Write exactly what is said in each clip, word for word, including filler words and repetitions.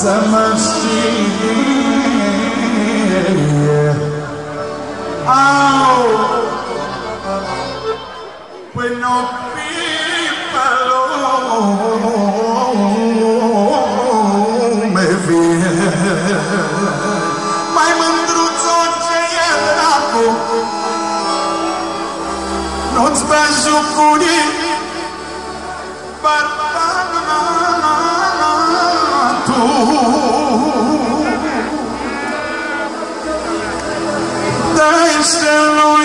să mă știe. Au, până o pipă lume vie. Mai mândruț-o ce e dracu, nu-ți bea jucurii bărbatul. Dai și lui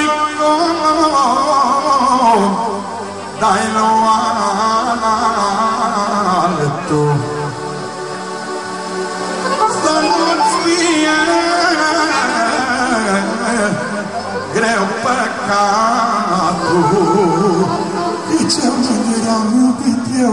cum, dai lui altul, să nu-ți fie greu păcatul. De ce mândri am iubit eu?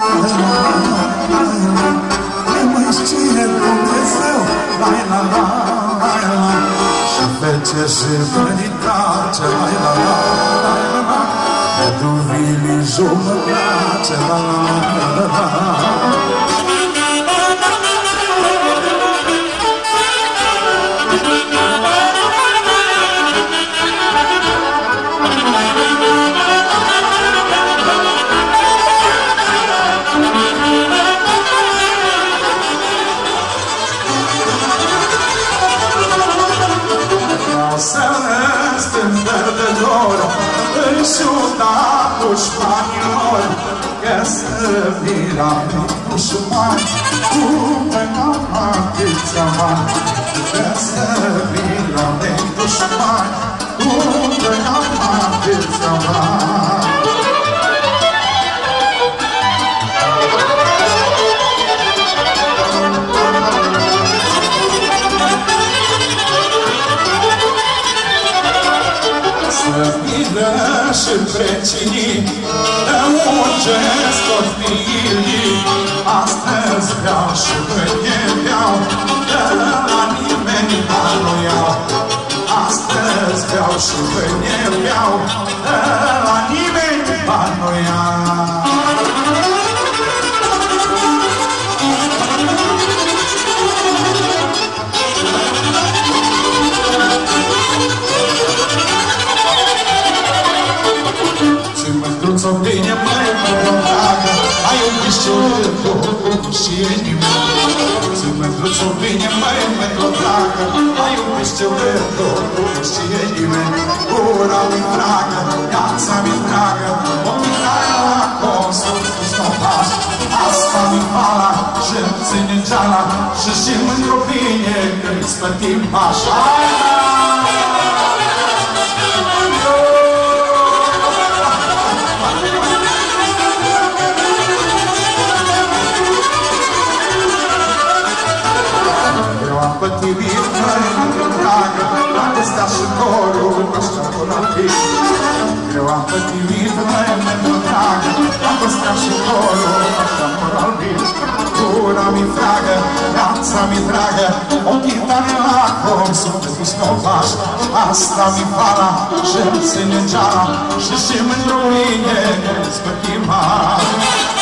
Ne mai știe Dumnezeu. Lai la la, lai la la, și fece și văricace. Lai la la, lai la la, de duvili jumătace. La la la la la. Înșuta dușmanilor, că să vira dușmani, cum n-am atâția bani. Că să vira dușmani, cum n-am atâția bani. Și precinii lăugesc copiii. Astăzi vreau și mâine vreau, că la nimeni bani nu iau. Astăzi vreau și mâine vreau, că la nimeni bani nu iau. Mândruț-o bine, măi, mă dragă, ai un pișciorul și inima. Zi mândruț-o bine, măi, mă dragă, ai un pișciorul și inima. Gura-mi dragă, viața-mi dragă, ochii tale la consul cu stopaș. Asta-mi fala și-mi ține geala și-și mândru bine când-i spătim așa. Pătimit, măi, mă dragă, dragostea și corul așa vor fi. Eu am pătimit, măi, mă dragă, dragostea și corul așa vor fi. Gura-mi dragă, viața-mi dragă, ochii tale lacrimi sunt cu stopaș. Asta-mi fala și-mi ține geala și-și mândru mine, că-ți pătima.